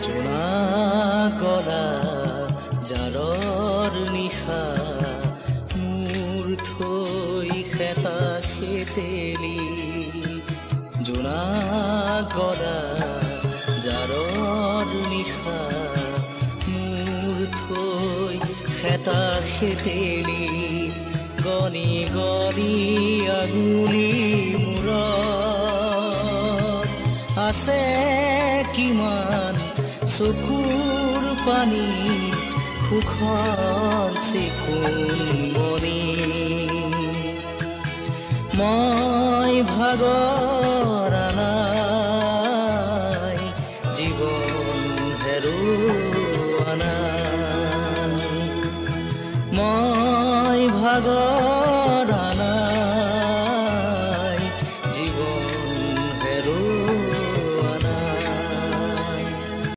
জোনা গলা জাৰৰ নিশা মোৰ থৈ খেতা খেতেলি জোনা গলা জাৰৰ নিশা মোৰ থৈ খেতা খেতেলি গনি গনি আগুলি মূৰত আছে কিমান চকুৰ পানী সুখৰ চিকুণ মনি মই ভাগৰ নাই জীৱন হেৰুৱাই